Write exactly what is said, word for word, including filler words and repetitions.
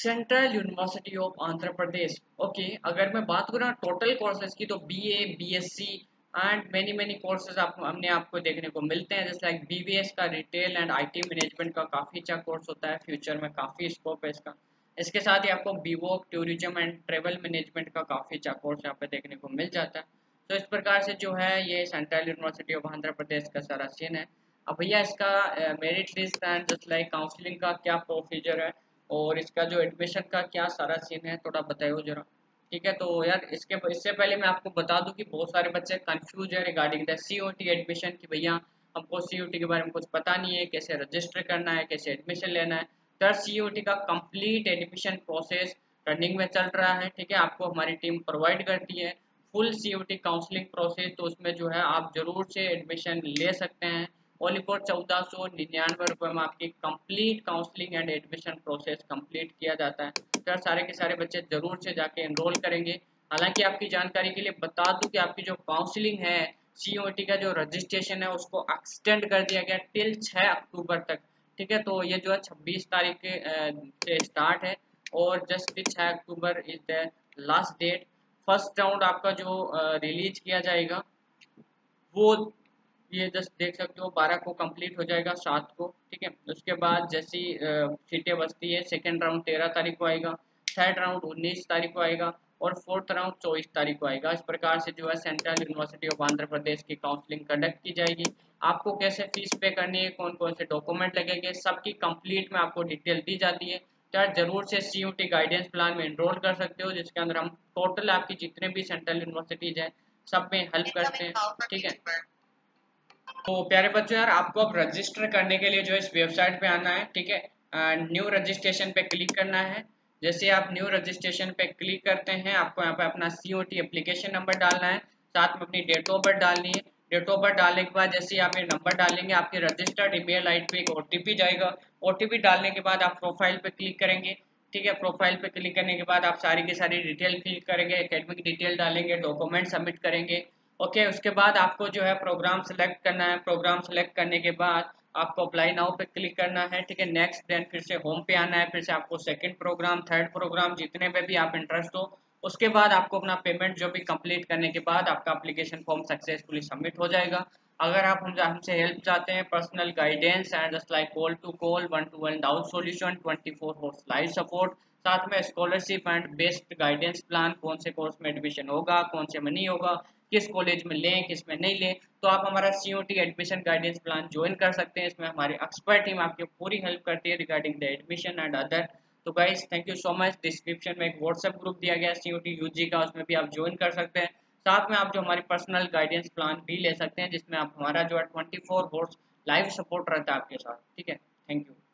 Central university of Andhra Pradesh. Okay, अगर मैं बात करूँ टोटल कोर्सेज की तो BA, BSc and many many courses आप हमने आपको देखने को मिलते हैं, जैसे लाइक बीवीएस का रिटेल एंड आईटी मैनेजमेंट का काफ़ी अच्छा कोर्स होता है, फ्यूचर में काफ़ी स्कोप है इसका। इसके साथ ही आपको B Voc tourism and travel management का काफ़ी अच्छा कोर्स यहाँ पे देखने को मिल जाता है। तो इस प्रकार से जो है ये central university of Andhra Pradesh का सारा सीन है। अब भैया इसका merit list and just like counselling का क्या प्रोसीजर है और इसका जो एडमिशन का क्या सारा सीन है थोड़ा बताइए जरा। ठीक है, तो यार इसके इससे पहले मैं आपको बता दूं कि बहुत सारे बच्चे कंफ्यूज है रिगार्डिंग द सीओटी एडमिशन की भैया हमको सीओटी के बारे में कुछ पता नहीं है, कैसे रजिस्टर करना है, कैसे एडमिशन लेना है। तो सीओटी का कंप्लीट एडमिशन प्रोसेस रनिंग में चल रहा है। ठीक है, आपको हमारी टीम प्रोवाइड करती है फुल सीओटी काउंसलिंग प्रोसेस, तो उसमें जो है आप जरूर से एडमिशन ले सकते हैं। ओनली फॉर चौदह सौ निन्यानवे रुपये में आपकी complete counselling and admission process complete किया जाता है। तो सारे के सारे बच्चे जरूर से जाके एनरोल करेंगे। हालांकि आपकी जानकारी के लिए बता दूं कि आपकी जो काउंसलिंग है सीओटी का जो रजिस्ट्रेशन है उसको एक्सटेंड कर दिया गया टिल छह अक्टूबर तक। ठीक है, तो ये जो है छब्बीस तारीख के से स्टार्ट है और जस्ट छह October is the last date. First round आपका जो रिलीज किया जाएगा वो ये जस्ट देख सकते हो बारह को कंप्लीट हो जाएगा, सात को। ठीक है, उसके बाद जैसी सीटें बचती है सेकेंड राउंड तेरह तारीख को आएगा, थर्ड राउंड उन्नीस तारीख को आएगा और फोर्थ राउंड चौबीस तारीख को आएगा। इस प्रकार से जो है central university of Andhra Pradesh की काउंसलिंग कंडक्ट की जाएगी। आपको कैसे फीस पे करनी है, कौन कौन से डॉक्यूमेंट लगेंगे, सबकी कंप्लीट में आपको डिटेल दी जाती है। तो यार जरूर से सीयूटी गाइडेंस प्लान में एनरोल कर सकते हो, जिसके अंदर हम टोटल आपकी जितने भी सेंट्रल यूनिवर्सिटीज हैं सब में हेल्प करते हैं। ठीक है, तो प्यारे बच्चों यार आपको अब रजिस्टर करने के लिए जो इस वेबसाइट पे आना है। ठीक है, न्यू रजिस्ट्रेशन पे क्लिक करना है। जैसे आप न्यू रजिस्ट्रेशन पे क्लिक करते हैं आपको यहाँ पे अपना सीओटी एप्लीकेशन नंबर डालना है, साथ में अपनी डेट ऑफ बर्थ डालनी है। डेट ऑफ बर्थ डालने के बाद जैसे आप ये नंबर डालेंगे आपके रजिस्टर्ड ईमेल आईडी पे एक ओटीपी जाएगा। ओटीपी डालने के बाद आप प्रोफाइल पे क्लिक करेंगे। ठीक है, प्रोफाइल पे क्लिक करने के बाद आप सारी की सारी डिटेल फिल करेंगे, एकेडमिक डिटेल डालेंगे, डॉक्यूमेंट सबमिट करेंगे। ओके okay, उसके बाद आपको जो है प्रोग्राम सेलेक्ट करना है। प्रोग्राम सेलेक्ट करने के बाद आपको अप्लाई नाउ पे क्लिक करना है। ठीक है, नेक्स्ट देन फिर से होम पे आना है, फिर से आपको सेकंड प्रोग्राम, थर्ड प्रोग्राम जितने में भी आप इंटरेस्ट हो उसके बाद आपको अपना पेमेंट जो भी कंप्लीट करने के बाद आपका एप्लीकेशन फॉर्म सक्सेसफुली सबमिट हो जाएगा। अगर आप हम हमसे हेल्प चाहते हैं, personal guidance and just like call to call, one to one doubt solution, twenty four hours live support, साथ में scholarship and best guidance plan, कौन से कोर्स में एडमिशन होगा, कौन से में नहीं होगा, किस कॉलेज में लें किस में नहीं लें, तो आप हमारा CUET admission guidance plan join कर सकते हैं। इसमें हमारी एक्सपर्ट टीम आपकी पूरी हेल्प करती है regarding the admission and other. तो guys thank you so much. Description में एक व्हाट्सएप ग्रुप दिया गया है सीओटी यूजी का, उसमें भी आप ज्वाइन कर सकते हैं। साथ में आप जो हमारी पर्सनल गाइडेंस प्लान भी ले सकते हैं जिसमें आप हमारा जो है twenty four hours live support रहता है आपके साथ। ठीक है, थैंक यू।